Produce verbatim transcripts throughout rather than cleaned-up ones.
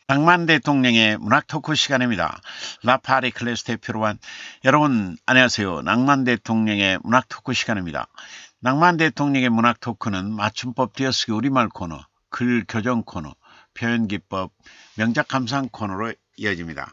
낭만 대통령의 문학 토크 시간입니다. 라파리 클래스 대표로 한 여러분 안녕하세요. 낭만 대통령의 문학 토크 시간입니다. 낭만 대통령의 문학 토크는 맞춤법 띄어쓰기 우리말 코너, 글 교정 코너, 표현 기법, 명작 감상 코너로 이어집니다.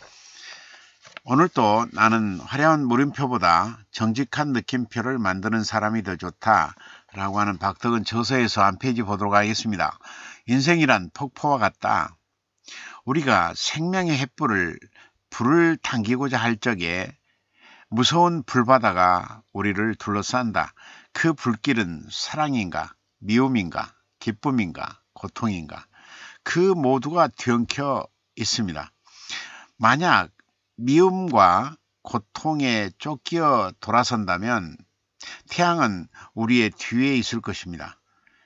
오늘도 나는 화려한 물음표보다 정직한 느낌표를 만드는 사람이 더 좋다 라고 하는 박덕은 저서에서 한 페이지 보도록 하겠습니다. 인생이란 폭포와 같다. 우리가 생명의 횃불을 불을 당기고자 할 적에 무서운 불바다가 우리를 둘러싼다. 그 불길은 사랑인가, 미움인가, 기쁨인가, 고통인가, 그 모두가 뒤엉켜 있습니다. 만약 미움과 고통에 쫓겨 돌아선다면 태양은 우리의 뒤에 있을 것입니다.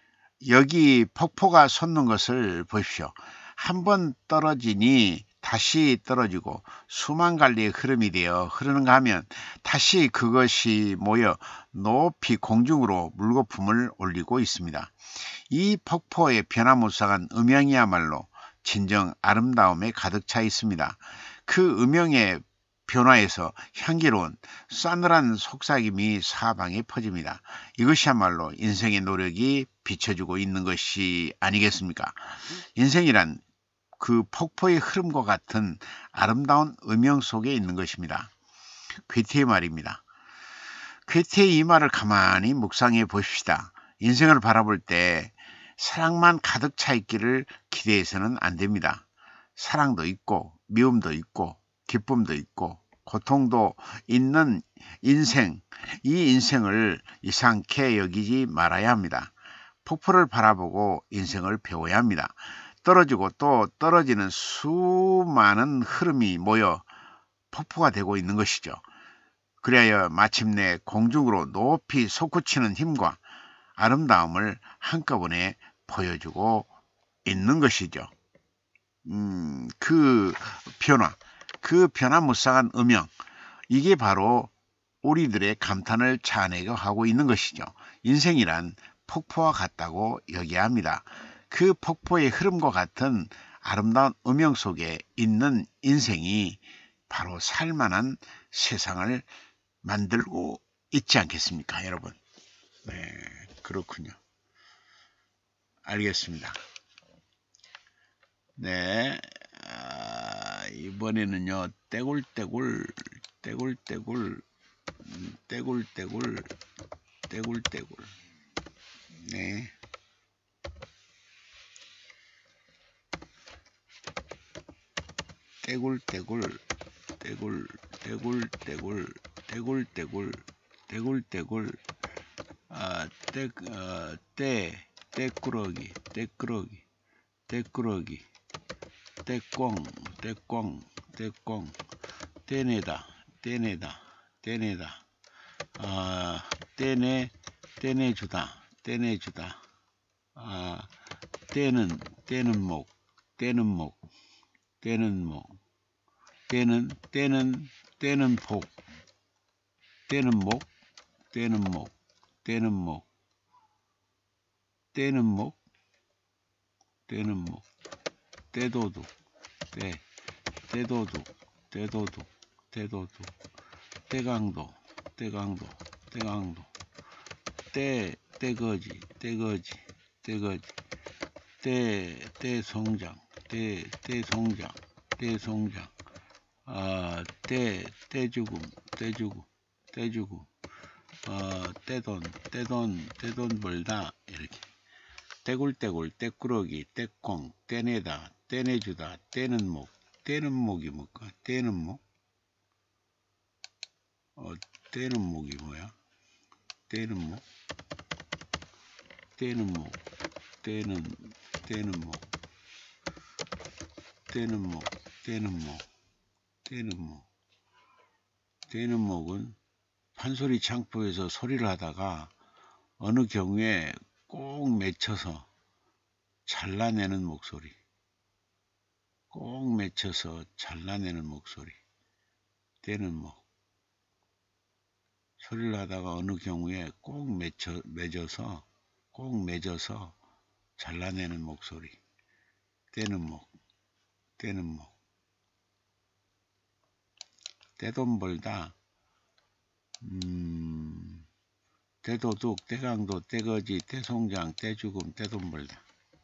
여기 폭포가 솟는 것을 보십시오. 한번 떨어지니 다시 떨어지고 수만 갈래의 흐름이 되어 흐르는가 하면 다시 그것이 모여 높이 공중으로 물거품을 올리고 있습니다. 이 폭포의 변화무쌍한 음영이야말로 진정 아름다움에 가득 차 있습니다. 그 음영의 변화에서 향기로운 싸늘한 속삭임이 사방에 퍼집니다. 이것이야말로 인생의 노력이 비춰주고 있는 것이 아니겠습니까? 인생이란 그 폭포의 흐름과 같은 아름다운 음영 속에 있는 것입니다. 괴테의 말입니다. 괴테의 이 말을 가만히 묵상해 보십시다. 인생을 바라볼 때 사랑만 가득 차 있기를 기대해서는 안 됩니다. 사랑도 있고 미움도 있고 기쁨도 있고 고통도 있는 인생, 이 인생을 이상케 여기지 말아야 합니다. 폭포를 바라보고 인생을 배워야 합니다. 떨어지고 또 떨어지는 수많은 흐름이 모여 폭포가 되고 있는 것이죠. 그래야 마침내 공중으로 높이 솟구치는 힘과 아름다움을 한꺼번에 보여주고 있는 것이죠. 음, 그 변화, 그 변화무쌍한 음영, 이게 바로 우리들의 감탄을 자아내게 하고 있는 것이죠. 인생이란 폭포와 같다고 여겨야 합니다. 그 폭포의 흐름과 같은 아름다운 음영 속에 있는 인생이 바로 살만한 세상을 만들고 있지 않겠습니까, 여러분? 네, 그렇군요. 알겠습니다. 네, 아, 이번에는요, 떼굴떼굴, 떼굴떼굴, 떼굴떼굴, 떼굴떼굴. 네. 떼굴떼굴, 떼굴, 떼굴떼굴, 떼굴떼굴, 떼굴떼굴, 아, 떼, 어, 떼, 떼꾸러기, 떼꾸러기, 떼꾸러기, 떼꽁, 떼꽁, 떼꽁, 떼내다, 떼내다, 떼내다, 아, 떼내, 떼내주다, 떼내주다, 아, 떼는, 떼는 목, 떼는 목, 떼는 목, 떼는, 떼는, 떼는 복, 떼는 목, 떼는 목, 떼는 목, 떼는 목, 떼는 목, 떼도둑, 떼, 떼도둑, 떼도둑, 떼도둑, 떼강도, 떼강도, 떼강도, 떼, 떼거지, 떼거지, 떼거지, 떼, 떼송장, 떼, 떼송장, 떼송장, 아, 떼, 떼죽음, 떼죽음, 떼죽음, 어, 떼돈, 떼돈, 떼돈 벌다, 이렇게. 떼굴떼굴, 떼꾸러기, 떼꽁, 떼내다, 떼내주다, 떼는 목, 떼는 목이 뭘까? 떼는 목? 어, 떼는 목이 뭐야? 떼는 목? 떼는 목, 떼는, 떼는 목, 떼는 목, 떼는 목, 떼는 목. 떼는 목은 판소리 창포에서 소리를 하다가 어느 경우에 꼭 맺혀서 잘라내는 목소리, 꼭 맺혀서 잘라내는 목소리, 떼는 목. 소리를 하다가 어느 경우에 꼭 맺혀, 맺어서, 꼭 맺어서 잘라내는 목소리, 떼는 목. 떼는 목. 떼돈 벌다. 음, 떼도둑, 떼강도, 떼거지, 떼송장, 떼죽음, 떼돈 벌다.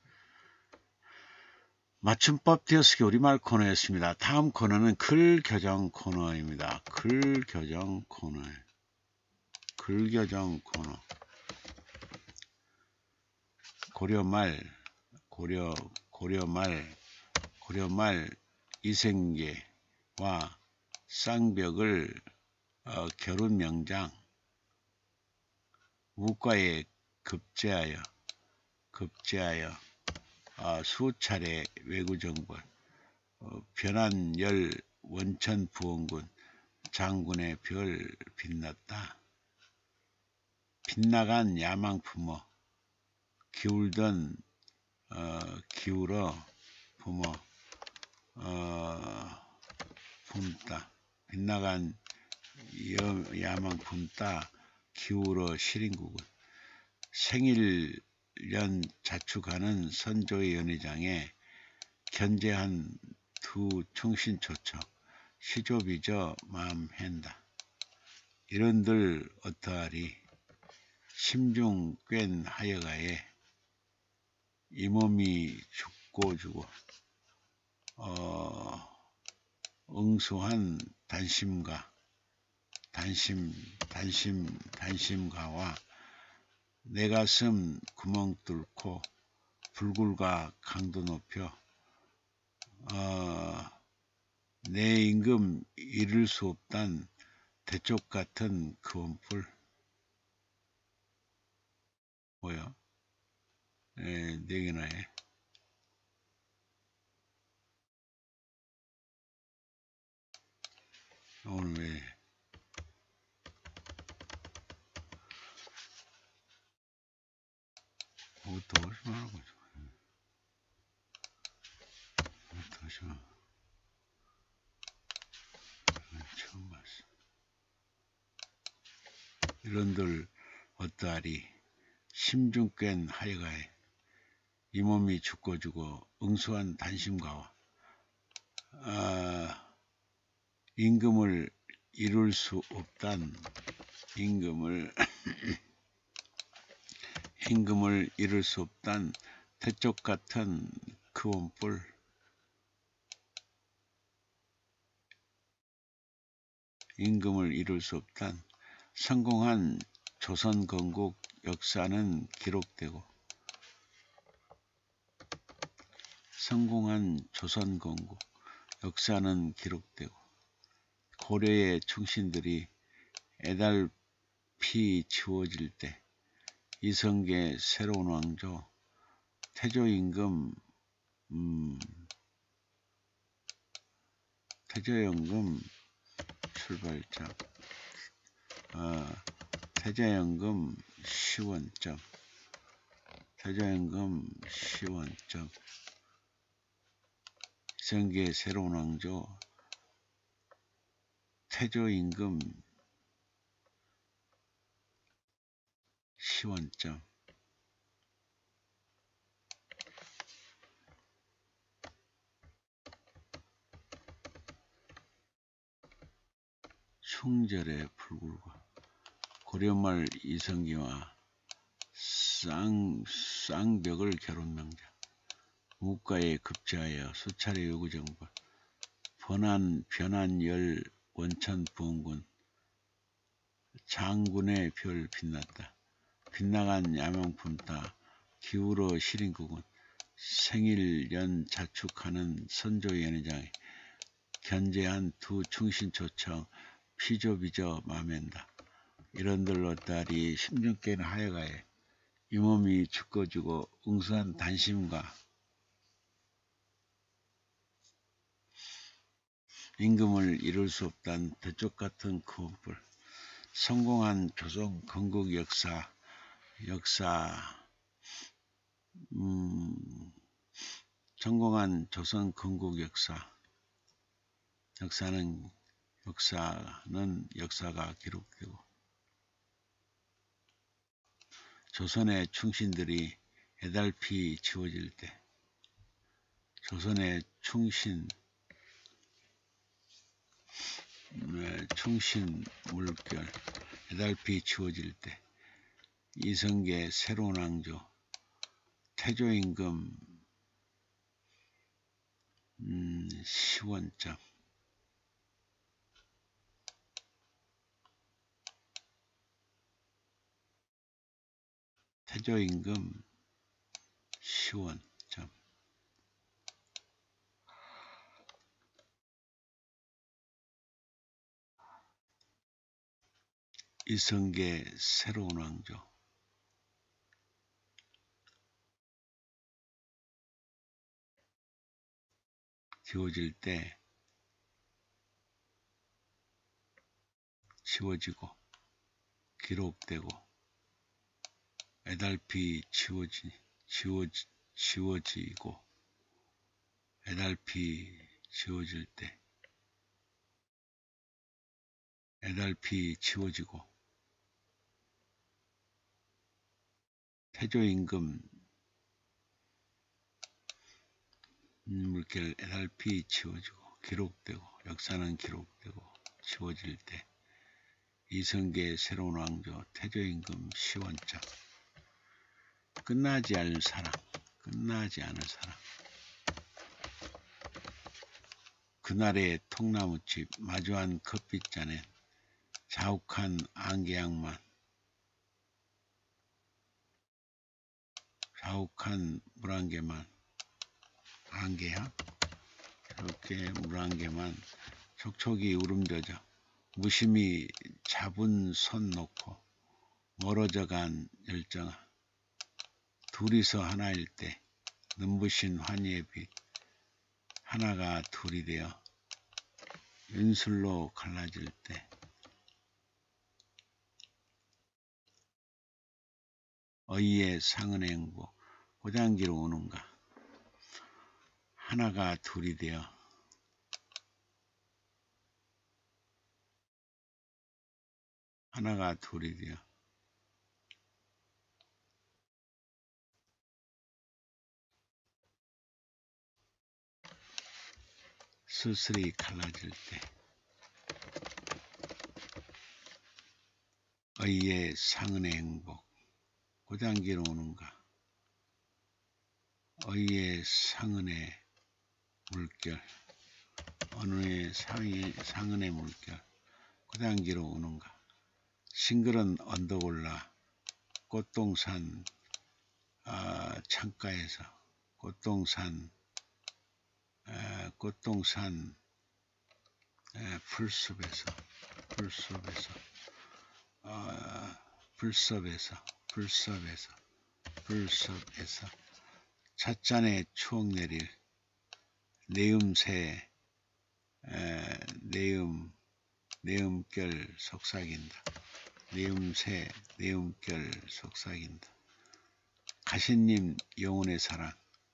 맞춤법 띄어쓰기 우리말 코너였습니다. 다음 코너는 글교정 코너입니다. 글교정 코너. 글교정 코너. 고려말, 고려, 고려말, 고려말 이생계와 쌍벽을 어, 결혼 명장, 무과에 급제하여, 급제하여 어, 수차례 외구정벌, 어, 변한열 원천 부원군, 장군의 별 빛났다. 빗나간 야망 품어, 기울던 어, 기울어 품어, 어, 품다. 빗나간 여, 야망 품다. 기울어 시린국은 생일연 자축하는 선조의 연회장에 견제한 두 충신초청 시조비저 마음한다. 이런들 어떠하리 심중 꽹 하여가에 이 몸이 죽고 죽어 어, 응수한 단심가 단심 단심 단심가와 내 가슴 구멍 뚫고 불굴과 강도 높여 어, 내 임금 이룰 수 없단 대쪽 같은 그 원뿔 뭐야? 네, 네 개나 해. 오늘 왜 뭐부터 오시면 하고 뭐부터 오시면 처음 봤어. 이런들 어떠하리 심중 꽹 하여가에 이 몸이 죽고 죽어 응수한 단심가와 아, 임금을 이룰 수 없단 임금을 임금을 이룰 수 없단 태쪽 같은 그 원뿔 임금을 이룰 수 없단 성공한 조선 건국 역사는 기록되고 성공한 조선 건국 역사는 기록되고 고려의 충신들이 애달피 지워질 때 이성계 새로운 왕조 태조 임금 음, 태조 임금 출발점 어, 태조임금 시원점 태조임금 시원점 이성계 새로운 왕조 태조임금 시원점 충절의 불굴과 고려말 이성계와 쌍, 쌍벽을 결혼명장 무가에 급제하여 수차례 요구정벌 번한 변한열 원천 부원군 장군의 별 빛났다. 빗나간 야망품다. 기울어 시린국은 생일연 자축하는 선조 연회장에 견제한 두 충신초청 피조비저 마맨다. 이런들 어따리 심중 꽹 하여가에 이 몸이 죽고 죽어 응수한 단심과 임금을 이룰 수 없단 배쪽 같은 그 원뿔 성공한 조선 건국 역사 역사 음, 성공한 조선 건국 역사 역사는 역사는 역사가 기록되고 조선의 충신들이 애달피 지워질 때 조선의 충신, 네, 충신 물결, 에달피 지워질 때, 이성계 새로운 왕조, 태조임금 음, 시원점, 태조임금 시원점, 이성계 새로운 왕조, 지워질 때 지워지고 기록되고, 에달피 지워지, 지워지, 지워지고, 에달피 지워질 때, 에달피 지워지고, 태조임금 물결 에달피 지워지고, 기록되고, 역사는 기록되고, 지워질 때, 이성계의 새로운 왕조, 태조임금 시원장, 끝나지 않을 사랑, 끝나지 않을 사랑, 그날의 통나무집, 마주한 커피잔엔 자욱한 안개양만, 자욱한 물안개만, 안개야? 저렇게 물안개만 촉촉이 우름져져 무심히 잡은 손 놓고 멀어져간 열정아, 둘이서 하나일 때 눈부신 환희의 빛, 하나가 둘이 되어 윤술로 갈라질 때, 어이의 상은의 행복, 고장기로 오는가, 하나가 둘이 되어 하나가 둘이 되어 쓸쓸히 갈라질 때, 어이의 상은의 행복, 고장기로 오는가, 어이의 상은의 물결, 어느의 상의, 상은의 물결, 고장기로 오는가, 싱그런 언덕 올라 꽃동산 아, 창가에서, 꽃동산 에, 꽃동산 에, 풀숲에서, 풀숲에서 어, 불섭에서, 불섭에서, 불섭에서 찻잔에 추억 내릴 내음새, 에, 내음, 내음결 속삭인다. 내음새, 내음결 속삭인다. 가시님 영혼의 사랑,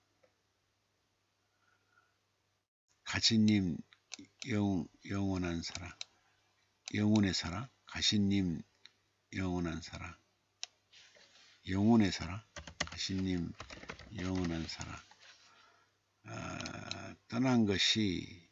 가시님 영, 영원한 사랑, 영혼의 사랑, 가시님 영원한 사랑, 영혼의 사랑, 가시님 영원한 사랑. 아, 떠난 것이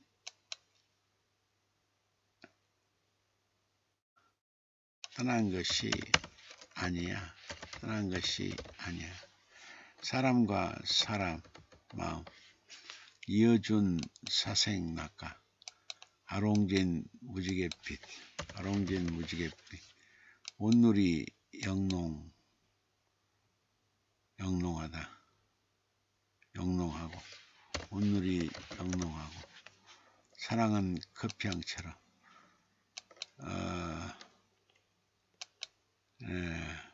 떠난 것이 아니야. 떠난 것이 아니야. 사람과 사람 마음 이어준 사생 낙가, 아롱진 무지갯빛, 아롱진 무지갯빛, 온누리 영롱, 영롱하다, 영롱하고, 온누리 영롱하고, 사랑은 커피향처럼, 어, 에,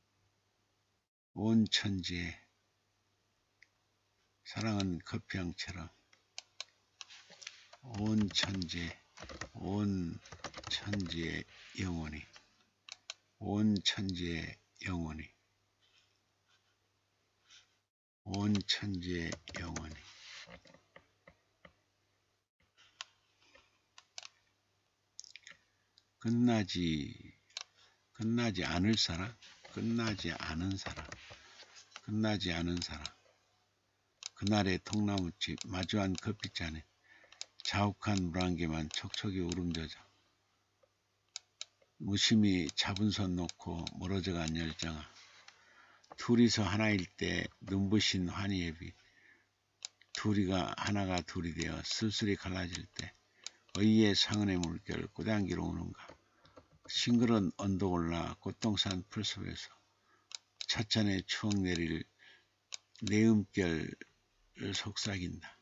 온 천지에, 사랑은 커피향처럼, 온 천지에, 온 천지에 영원히, 온 천지에 영원히, 온 천지에 영원히. 끝나지, 끝나지 않을 사람, 끝나지 않은 사람, 끝나지 않은 사람, 그날의 통나무집 마주한 커피잔에 자욱한 물 한 개만 촉촉이 우름져져 무심히 잡은 손 놓고 멀어져간 열정아. 둘이서 하나일 때 눈부신 환희의 빛. 둘이가 하나가 둘이 되어 쓸쓸히 갈라질 때 의의 상은의 물결 꽃향기로 오는가. 싱그런 언덕 올라 꽃동산 풀숲에서 차찬의 추억 내릴 내음결 속삭인다.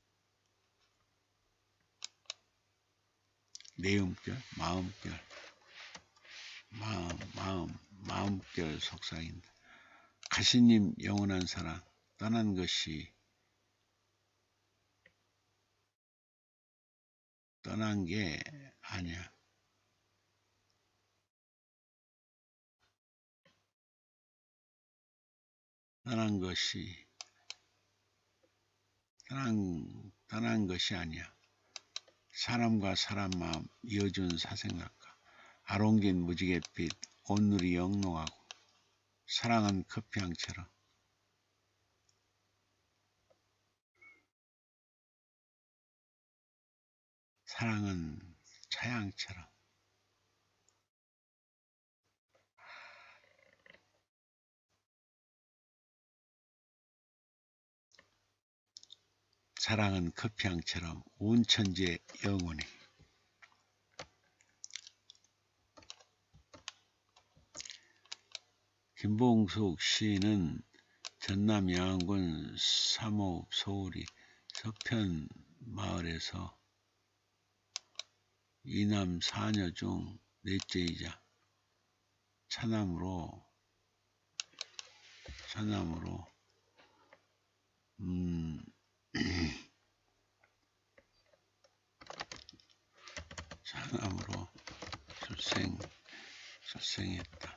내음결, 마음결, 마음, 마음, 마음결 속삭인다. 가시님 영원한 사랑, 떠난 것이, 떠난 게 아니야. 떠난 것이, 떠난, 떠난 것이 아니야. 사람과 사람 마음 이어준 사생각과 아롱진 무지갯빛 온누리 영롱하고 사랑은 커피향처럼 사랑은 차향처럼 사랑은 커피향처럼 온 천지의 영원히. 김봉숙 시인은 전남 양안군 삼호읍 소우리 서편 마을에서 이남 사녀 중 넷째이자 차남으로 차남으로 음, 차남으로 출생 출생했다.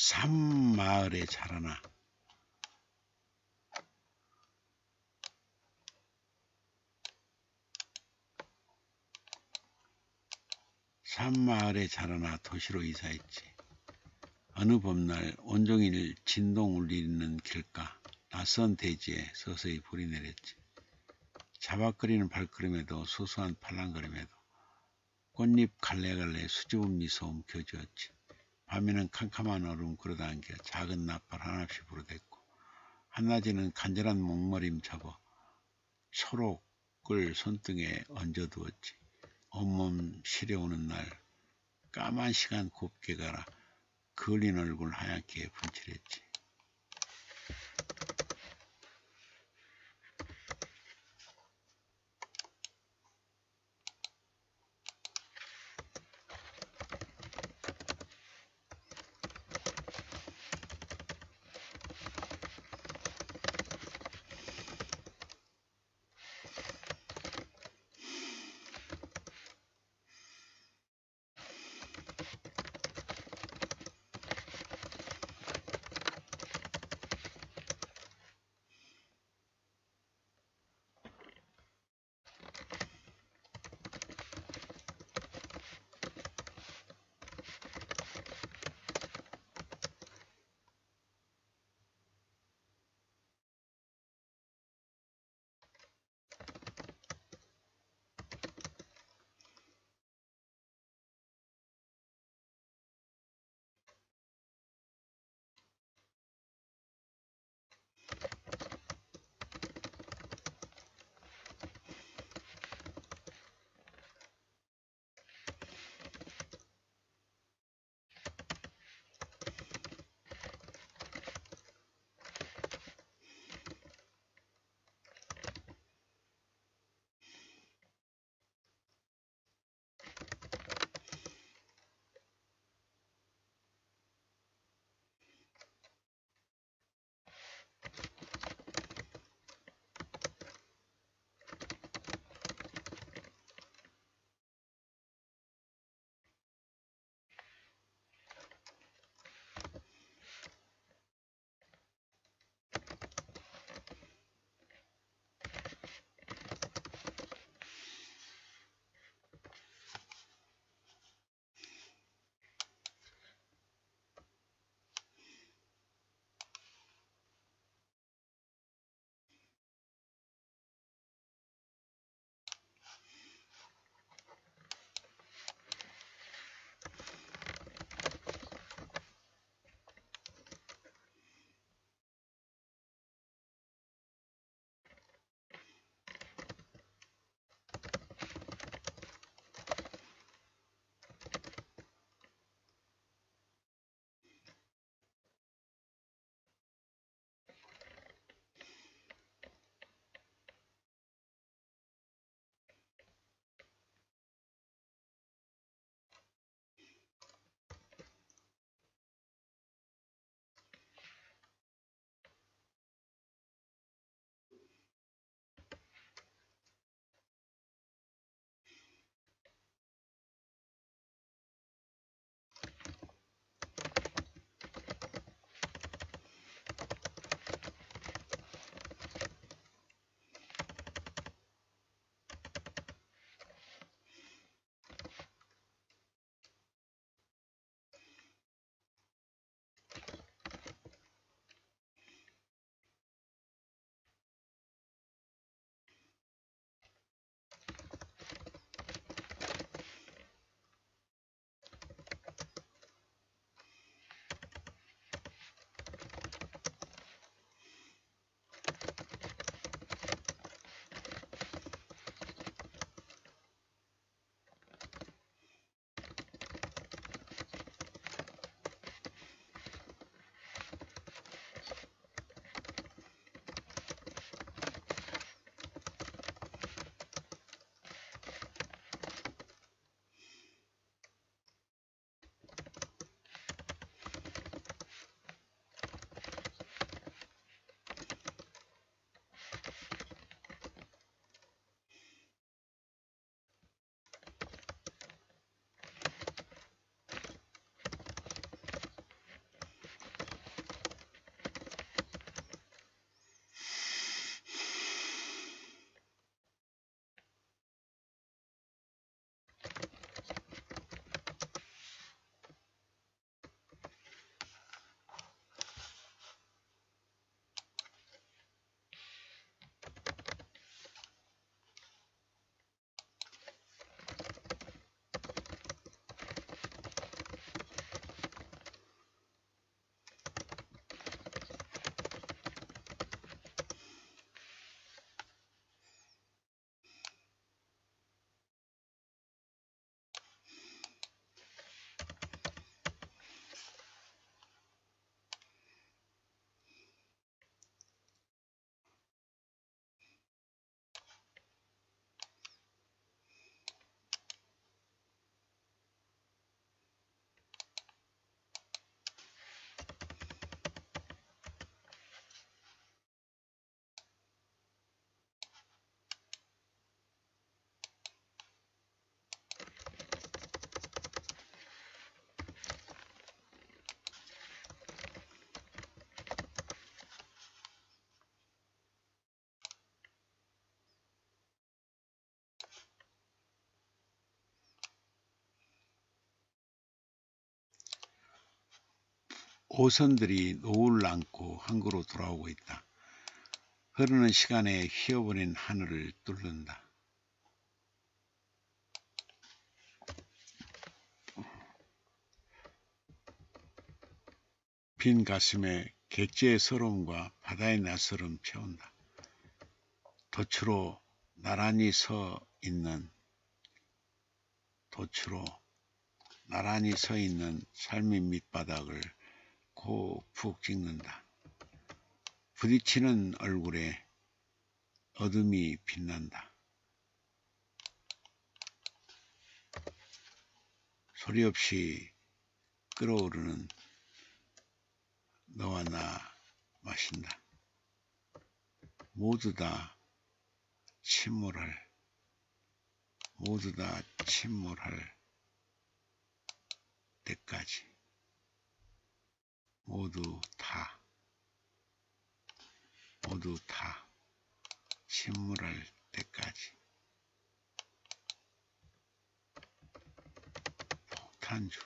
산마을에 자라나 산마을에 자라나 도시로 이사했지. 어느 봄날 온종일 진동 울리는 길가 낯선 대지에 서서히 불이 내렸지. 자박거리는 발걸음에도 소소한 팔랑거림에도 꽃잎 갈래갈래 수줍은 미소 움켜쥐었지. 밤에는 캄캄한 얼음 끌어당겨 작은 나팔 하나씩 불어댔고 한낮에는 간절한 목마림 접어 초록을 손등에 얹어두었지. 온몸 시려오는 날 까만 시간 곱게 가라 그을린 얼굴 하얗게 분칠했지. 오선들이 노을 안고 항구로 돌아오고 있다. 흐르는 시간에 휘어버린 하늘을 뚫는다. 빈 가슴에 객지의 서러움과 바다의 낯설음 채운다. 돛으로 나란히 서 있는 돛으로 나란히 서 있는 삶의 밑바닥을 코 푹 찍는다. 부딪히는 얼굴에 어둠이 빛난다. 소리 없이 끓어오르는 너와 나 마신다. 모두 다 침몰할, 모두 다 침몰할 때까지. 모두 다, 모두 다 침몰할 때까지. 폭탄주.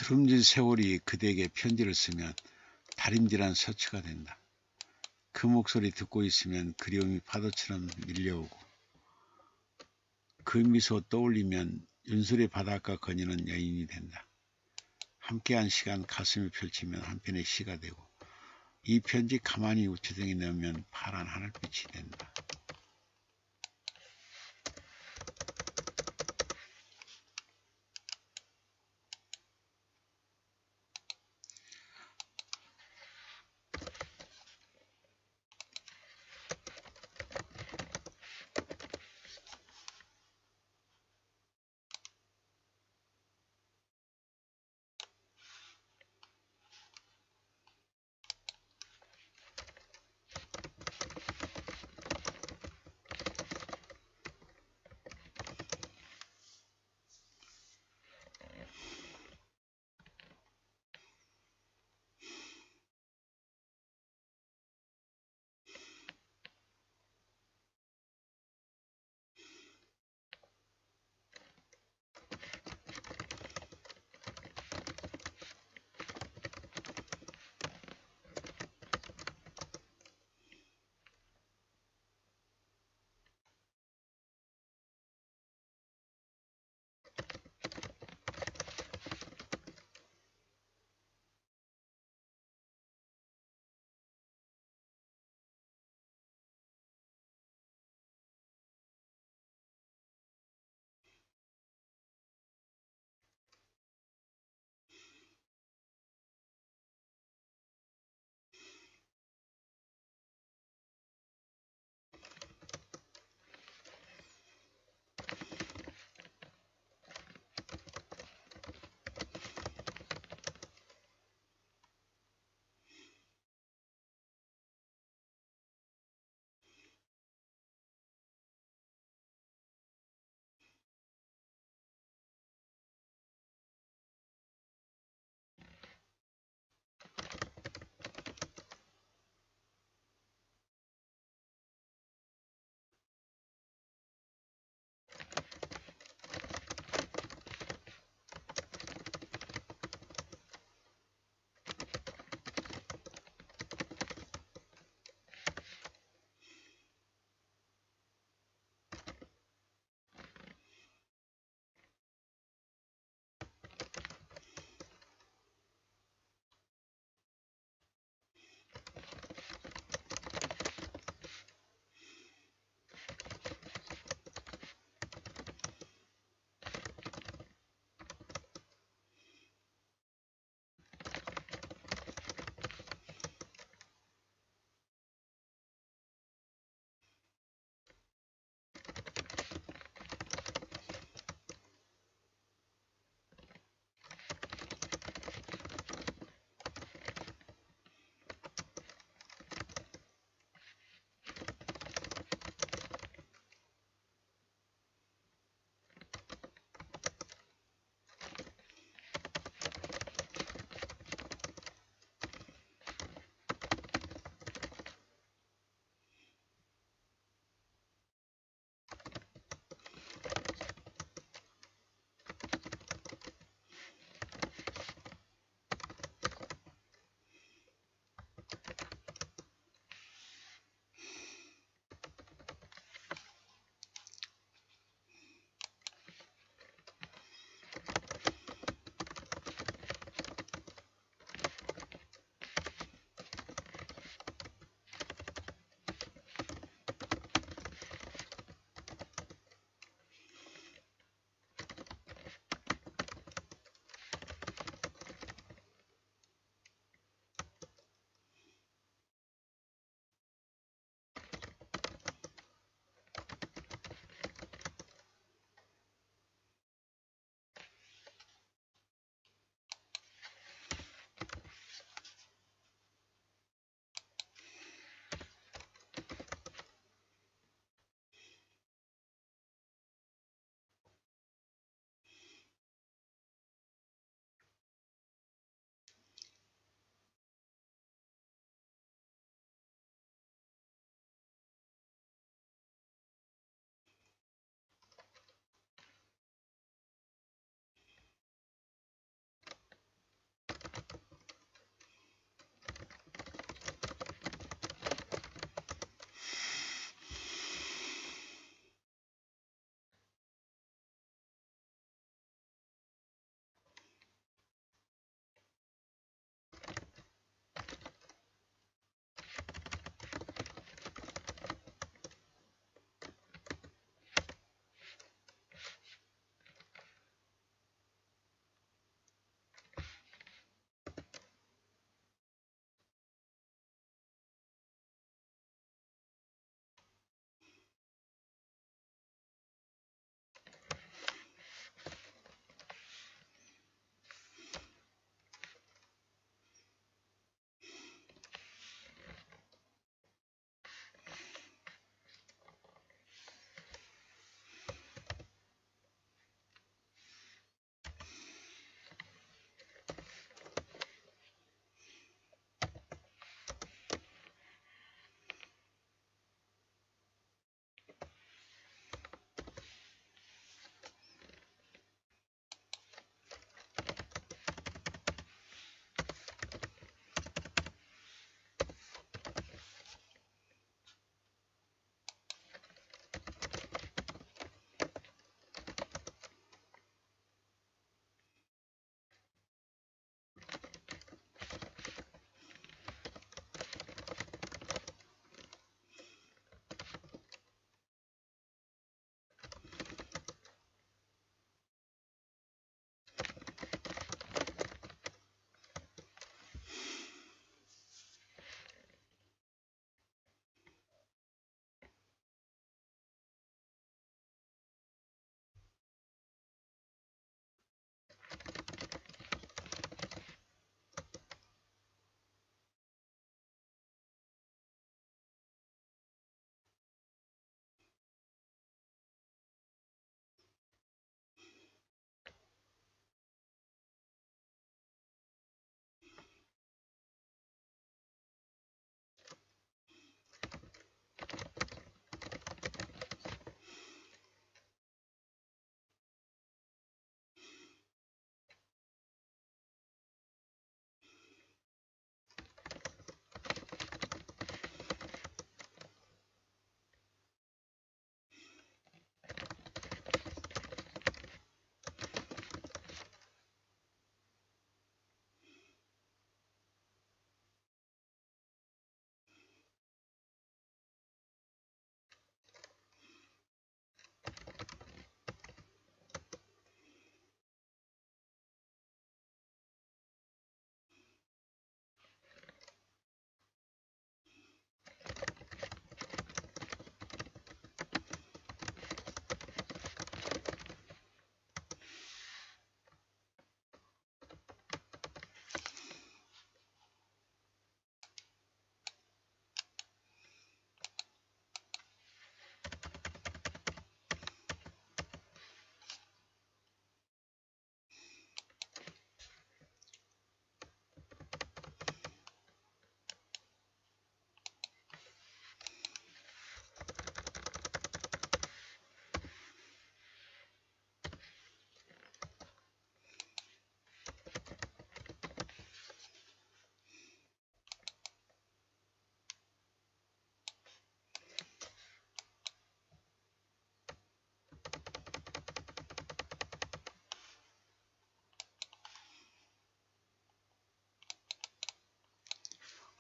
주름진 세월이 그대에게 편지를 쓰면 다림질한 서치가 된다. 그 목소리 듣고 있으면 그리움이 파도처럼 밀려오고 그 미소 떠올리면 윤술의 바닷가 거니는 여인이 된다. 함께한 시간 가슴이 펼치면 한편의 시가 되고 이 편지 가만히 우체통에 넣으면 파란 하늘빛이 된다.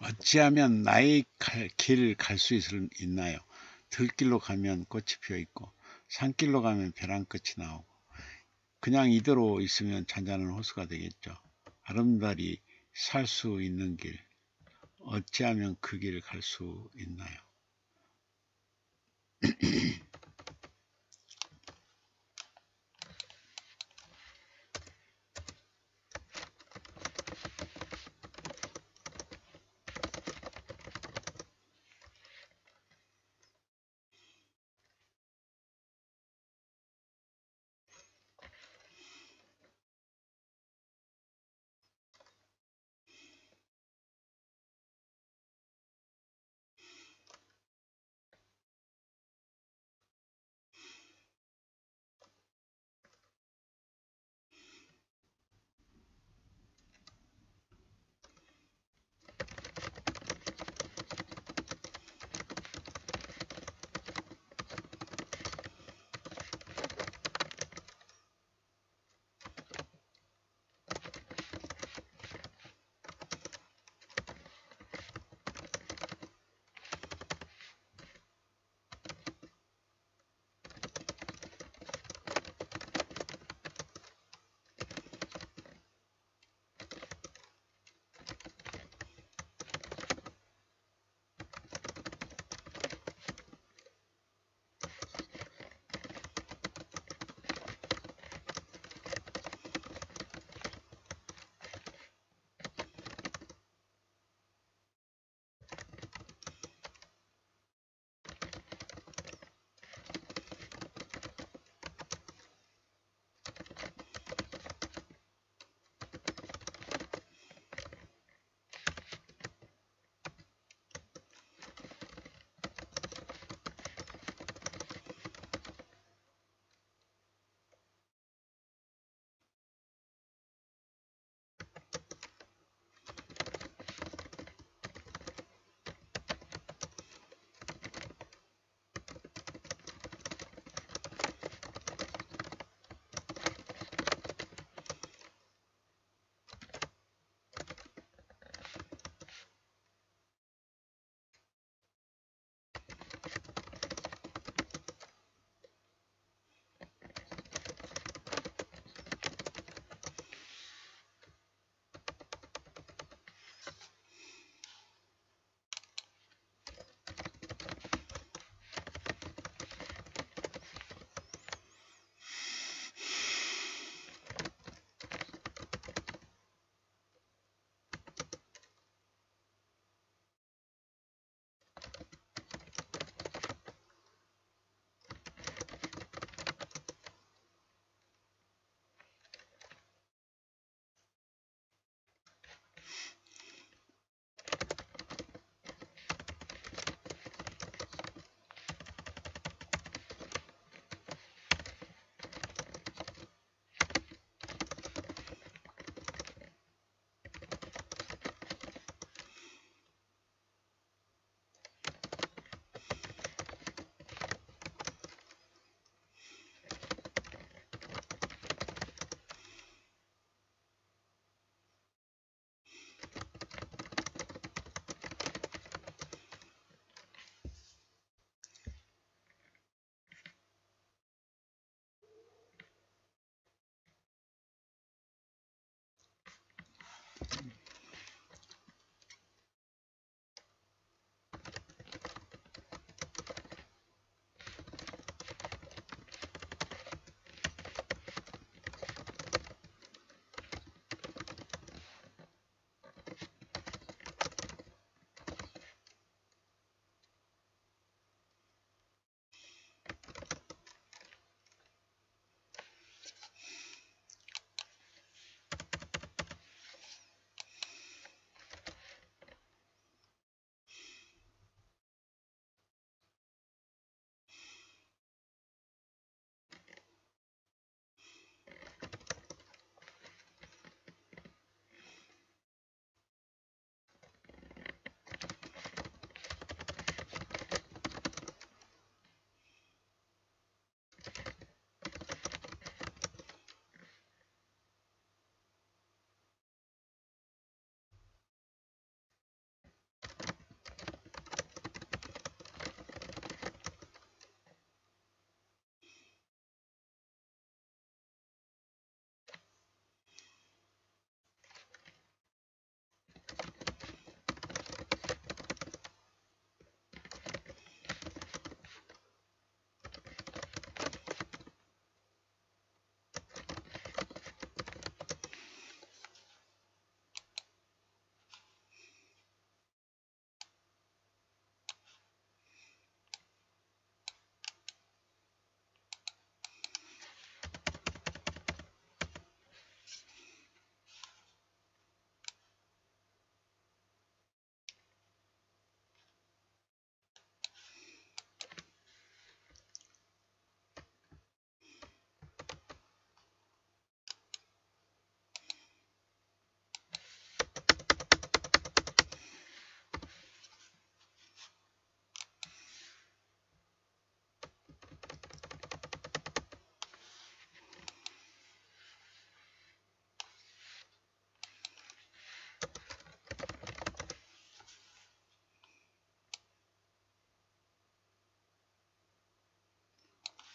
어찌하면 나의 길을 갈 수 있나요? 들길로 가면 꽃이 피어 있고 산길로 가면 벼랑 끝이 나오고 그냥 이대로 있으면 잔잔한 호수가 되겠죠. 아름다리 살 수 있는 길, 어찌하면 그 길을 갈 수 있나요?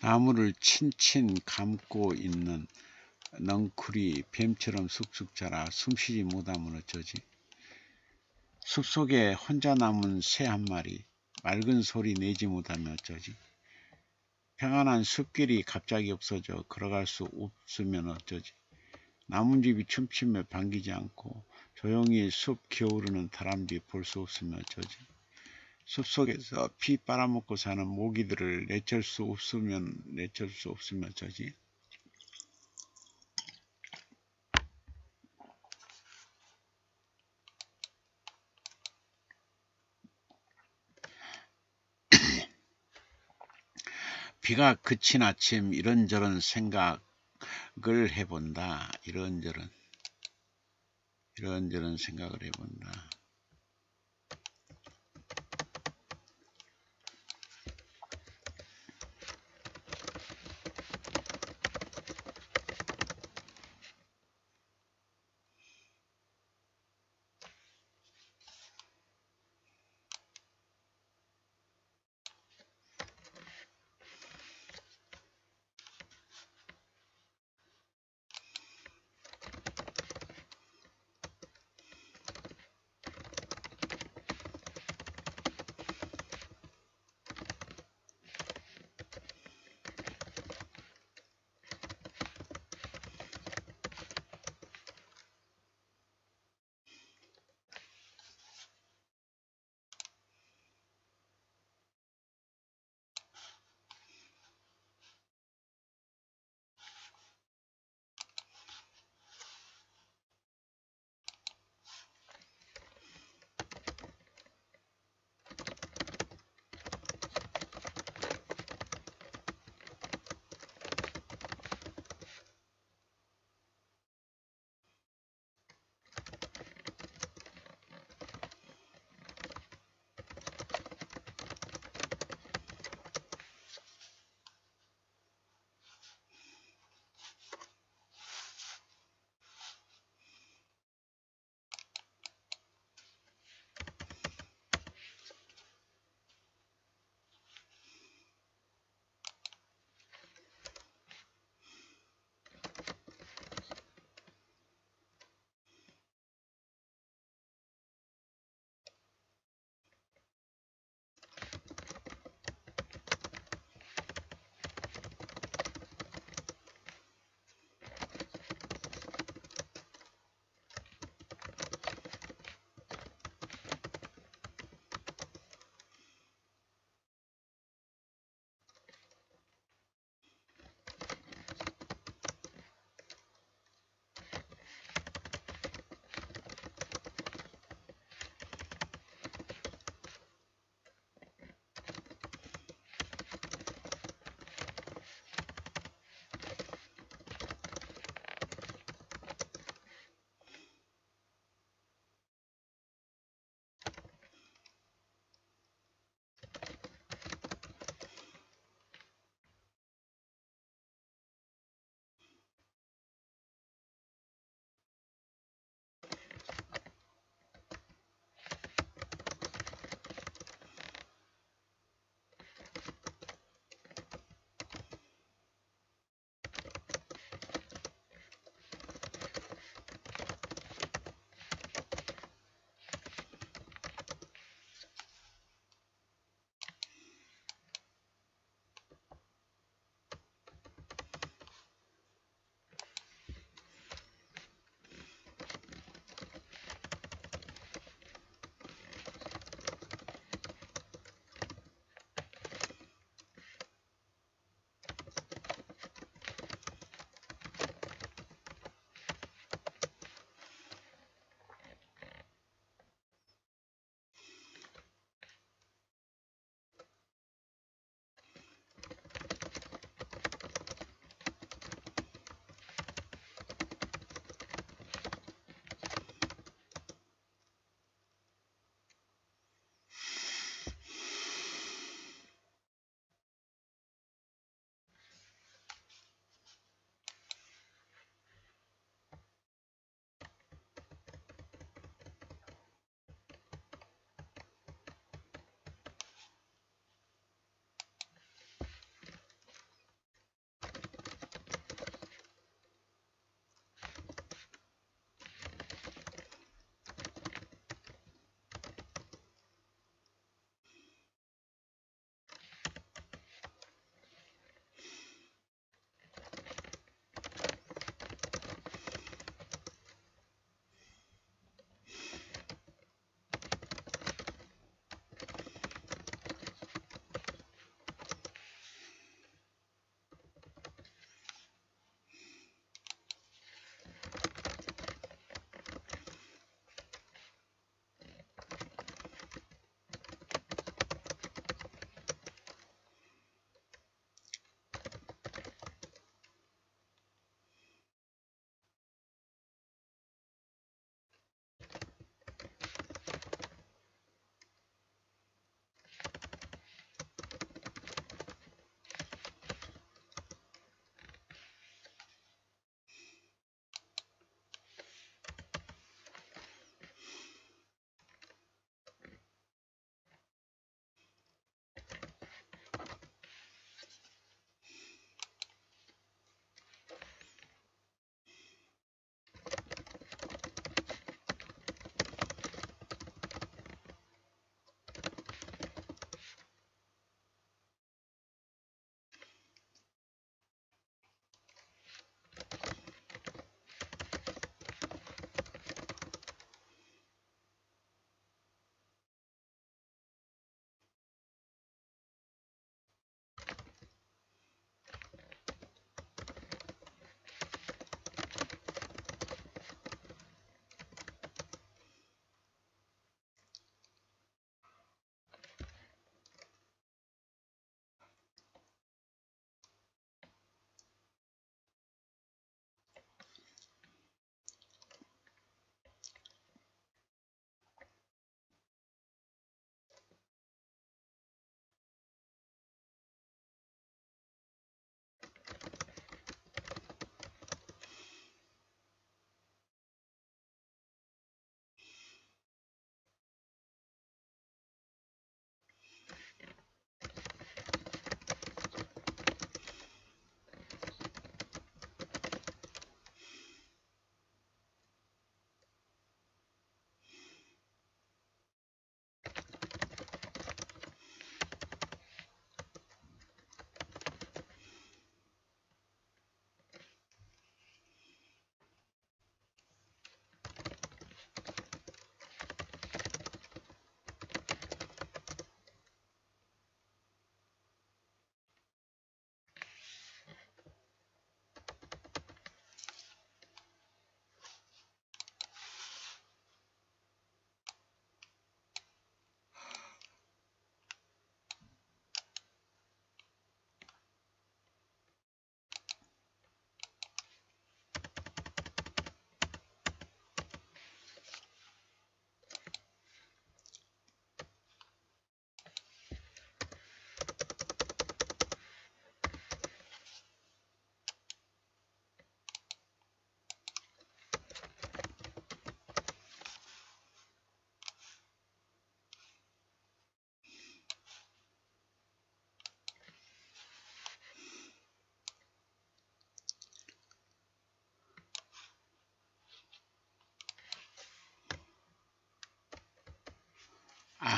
나무를 친친 감고 있는 넝쿨이 뱀처럼 쑥쑥 자라 숨쉬지 못하면 어쩌지? 숲속에 혼자 남은 새 한 마리 맑은 소리 내지 못하면 어쩌지? 평안한 숲길이 갑자기 없어져 걸어갈 수 없으면 어쩌지? 나뭇잎이 춤추며 반기지 않고 조용히 숲 기어오르는 다람쥐 볼 수 없으면 어쩌지? 숲속에서 피 빨아먹고 사는 모기들을 내칠 수 없으면 내칠 수 없으면 어쩌지? 비가 그친 아침 이런저런 생각을 해본다. 이런저런 이런저런 생각을 해본다.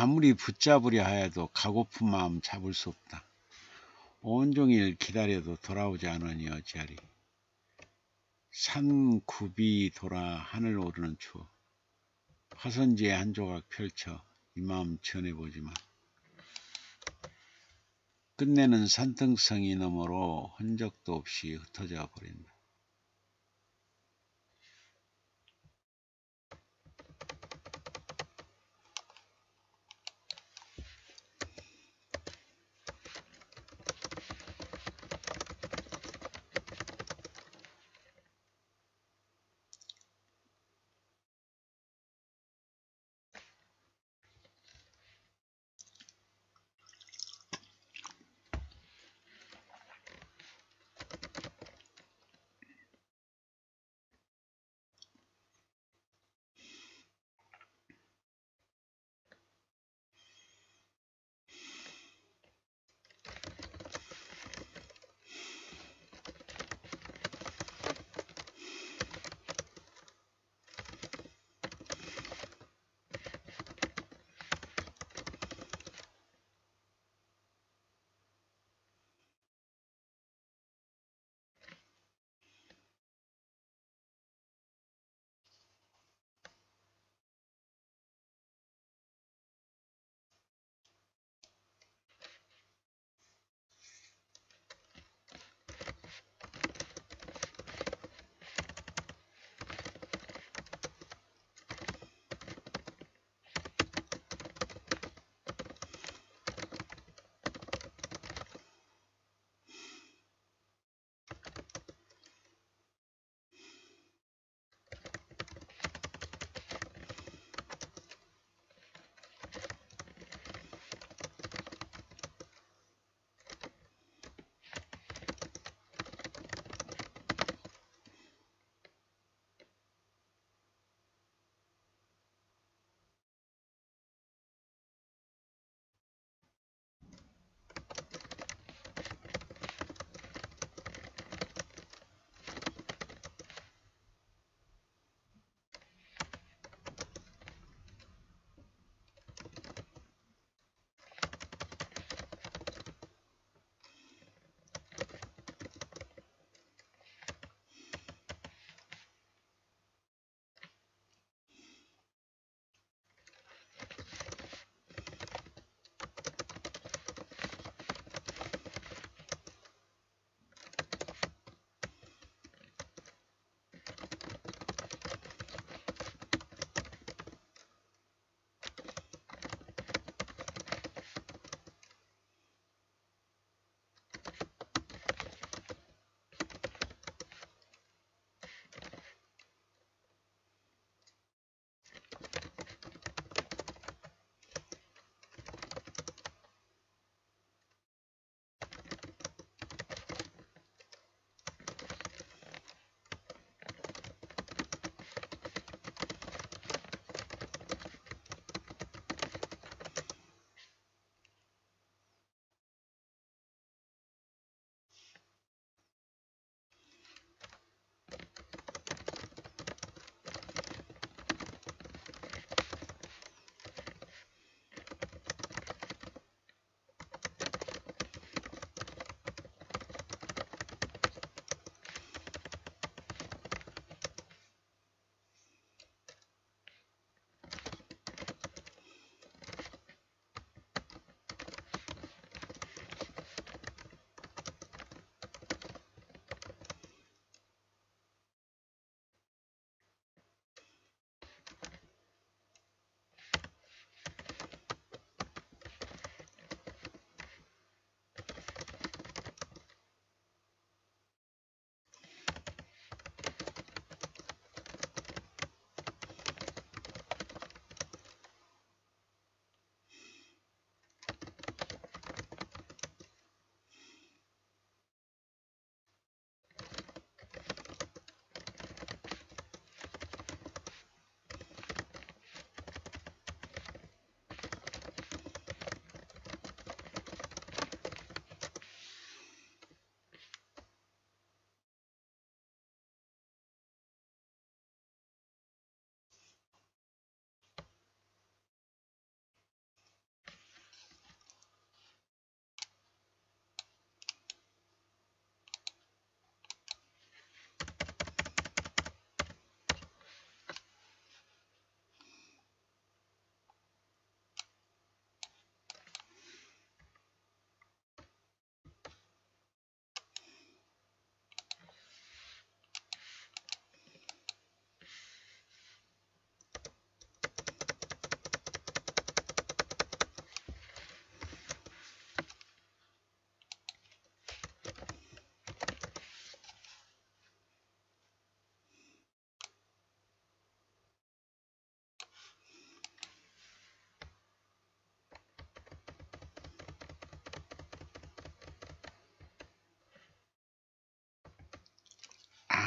아무리 붙잡으려 하여도 가고픈 마음 잡을 수 없다. 온종일 기다려도 돌아오지 않으니 어찌하리. 산굽이 돌아 하늘 오르는 추억. 화선지에 한 조각 펼쳐 이 마음 전해보지만 끝내는 산등성이 너머로 흔적도 없이 흩어져 버린다.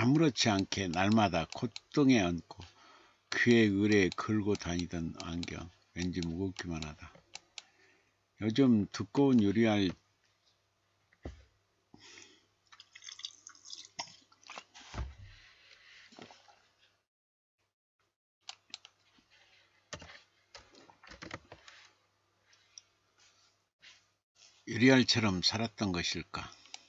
아무렇지 않게 날마다 콧등에 얹고 귀에 의뢰에 걸고 다니던 안경, 왠지 무겁기만 하다. 요즘 두꺼운 유리알 유리알처럼 살았던 것일까?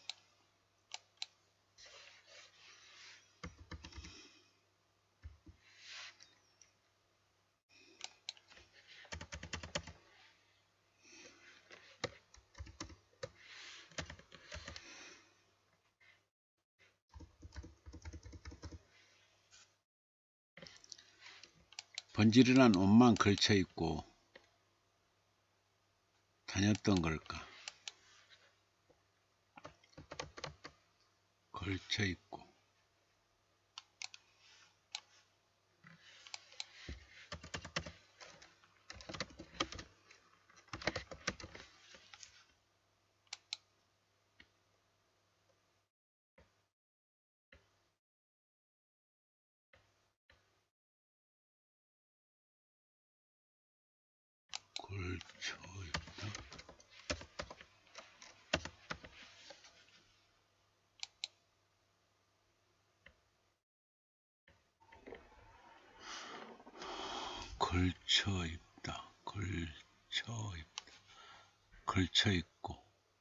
번지르난 옷만 걸쳐입고 다녔던 걸까? 걸쳐입고 걸쳐입다. 걸쳐입다. 걸쳐입다. 걸쳐입고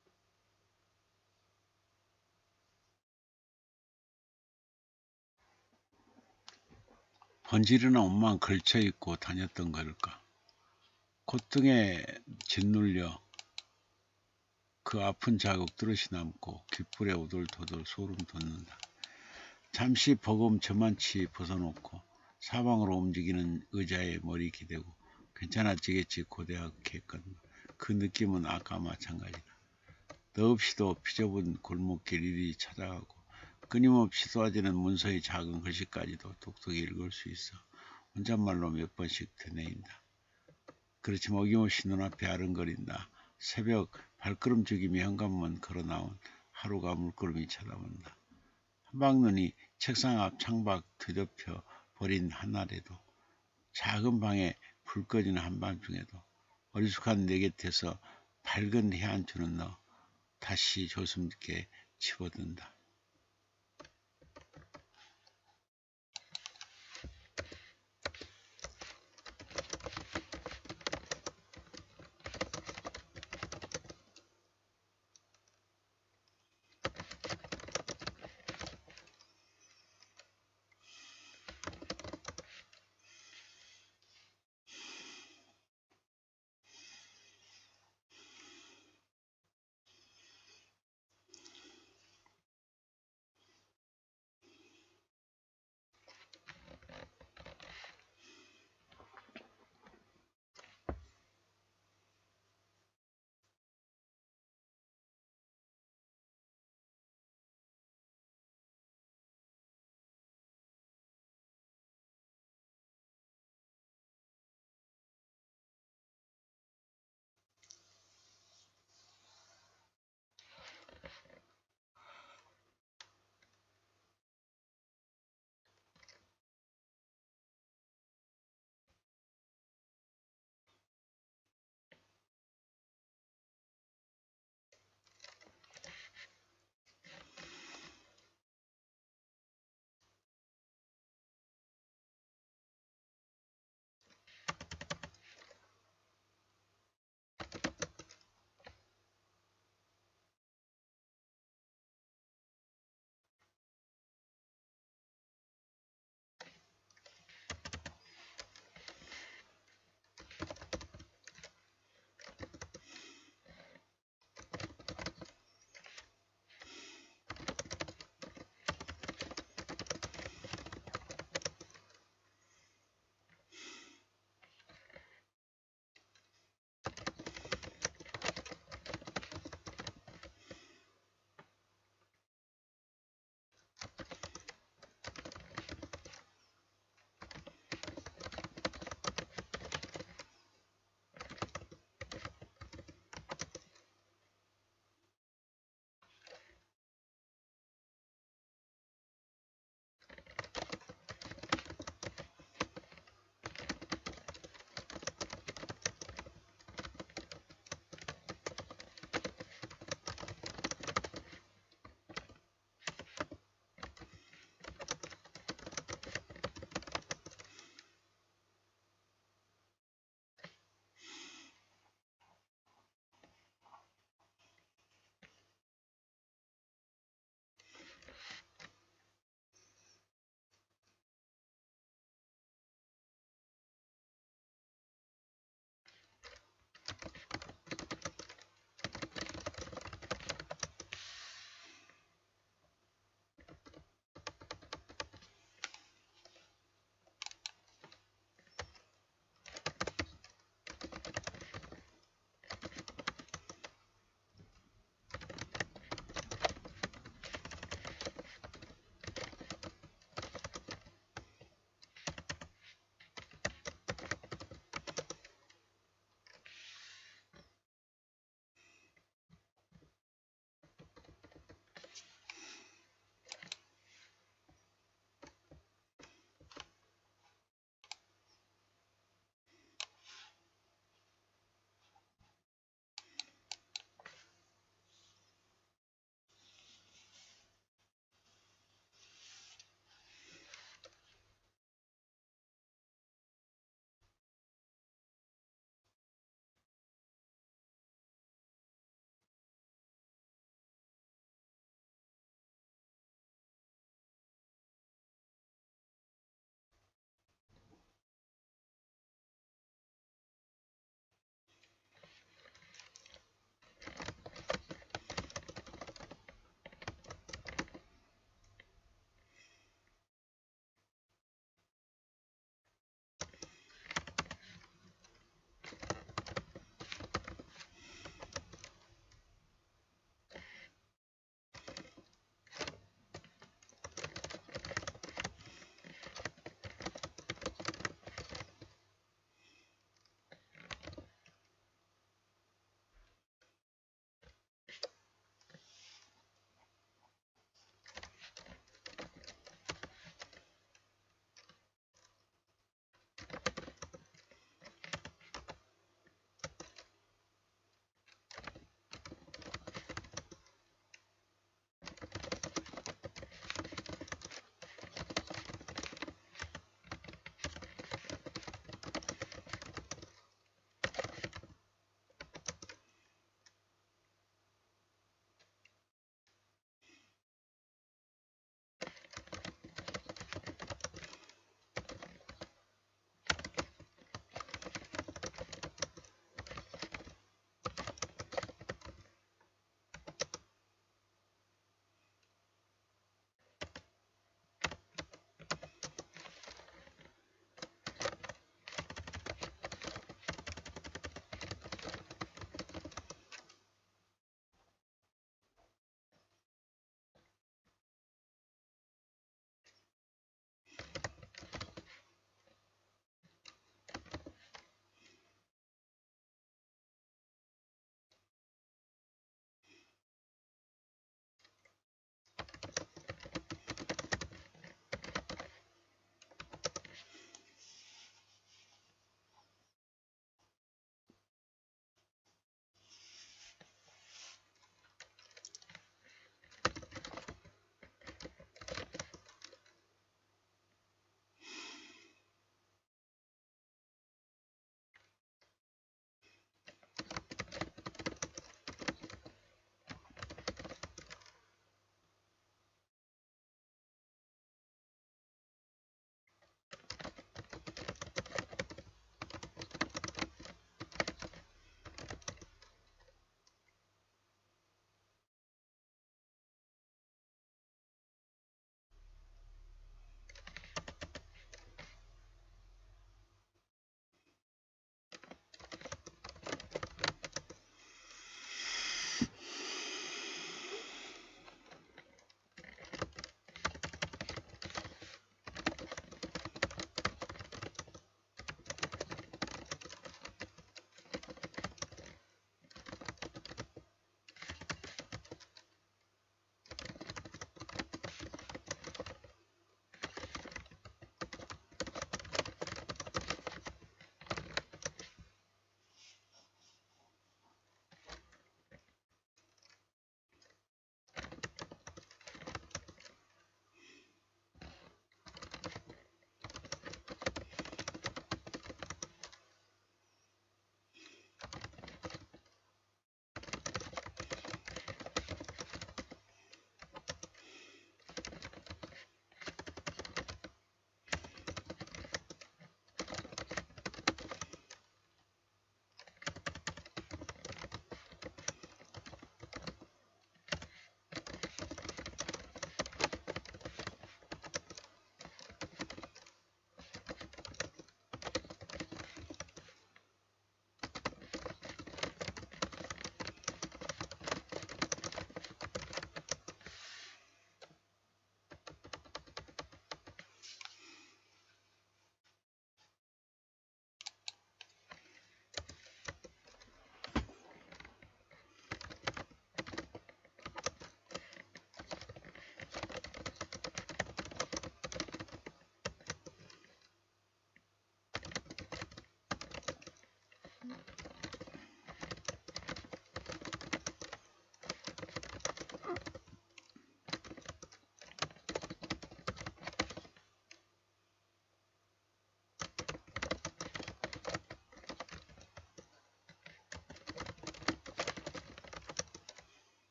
번지르난 옷만 걸쳐입고 다녔던 걸까? 콧등에 짓눌려 그 아픈 자국 뚜렷이 남고 귓불에 오돌토돌 소름 돋는다. 잠시 버금 저만치 벗어놓고 사방으로 움직이는 의자에 머리 기대고 괜찮아지겠지 고대하겠건 그 느낌은 아까 마찬가지다. 더없이도 비좁은 골목길 이리 찾아가고 끊임없이 쏟아지는 문서의 작은 글씨까지도 똑똑히 읽을 수 있어 혼잣말로 몇 번씩 되뇌인다. 그렇지만 어김없이 눈앞에 아른거린다. 새벽 발걸음죽이며 현관문 걸어나온 하루가 물끄러미 쳐다본다. 한방눈이 책상 앞 창밖 뒤덮여 버린 한날에도 작은 방에 불 꺼지는 한밤중에도 어리숙한 내 곁에서 밝은 해 한 줄은 너 다시 조심스럽게 집어든다.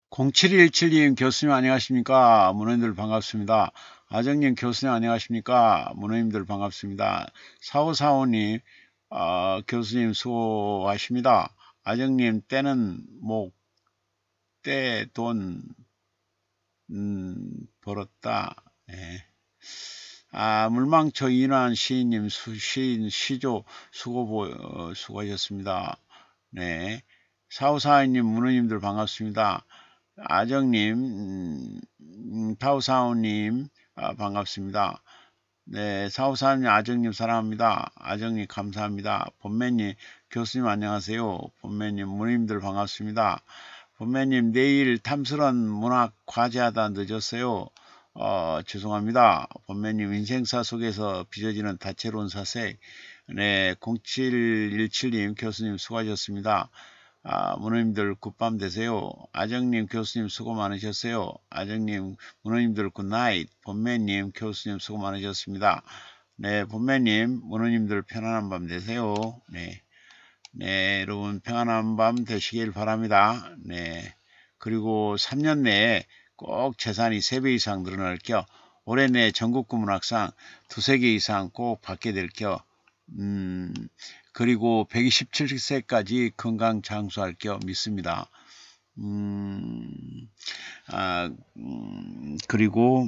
공칠일칠님 교수님 안녕하십니까? 문호님들 반갑습니다. 아정님 교수님 안녕하십니까? 문호님들 반갑습니다. 사오사오님 어, 교수님 수고하십니다. 아정님 때는 목, 때 돈 음, 벌었다. 네. 아, 물망초 인환 시인님 수, 시인 시조 수고 어, 수고하셨습니다. 네. 사오사오님 문호님들 반갑습니다. 아정님, 음, 타오사오님, 아, 반갑습니다. 네, 사오사오님, 아정님 사랑합니다. 아정님 감사합니다. 본매님, 교수님 안녕하세요. 본매님, 문님들 반갑습니다. 본매님, 내일 탐스런 문학 과제하다 늦었어요. 어, 죄송합니다. 본매님, 인생사 속에서 빚어지는 다채로운 사색. 네, 공칠일칠님, 교수님 수고하셨습니다. 아, 문호님들 굿밤 되세요. 아정님 교수님 수고 많으셨어요. 아정님 문호님들 굿나잇. 본매님 교수님 수고 많으셨습니다. 네, 본매님 문호님들 편안한 밤 되세요. 네, 네, 여러분 평안한 밤 되시길 바랍니다. 네, 그리고 삼 년 내에 꼭 재산이 세 배 이상 늘어날 겨 올해 내 전국구 문학상 두세 개 이상 꼭 받게 될 겨 음, 그리고 백이십칠 세까지 건강 장수할 겸 믿습니다. 음, 아, 음, 그리고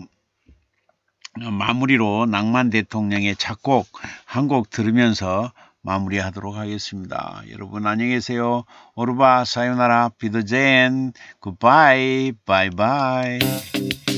마무리로 낭만 대통령의 작곡 한 곡 들으면서 마무리하도록 하겠습니다. 여러분 안녕히 계세요. 오르바 사요나라 비더젠 굿바이 바이바이.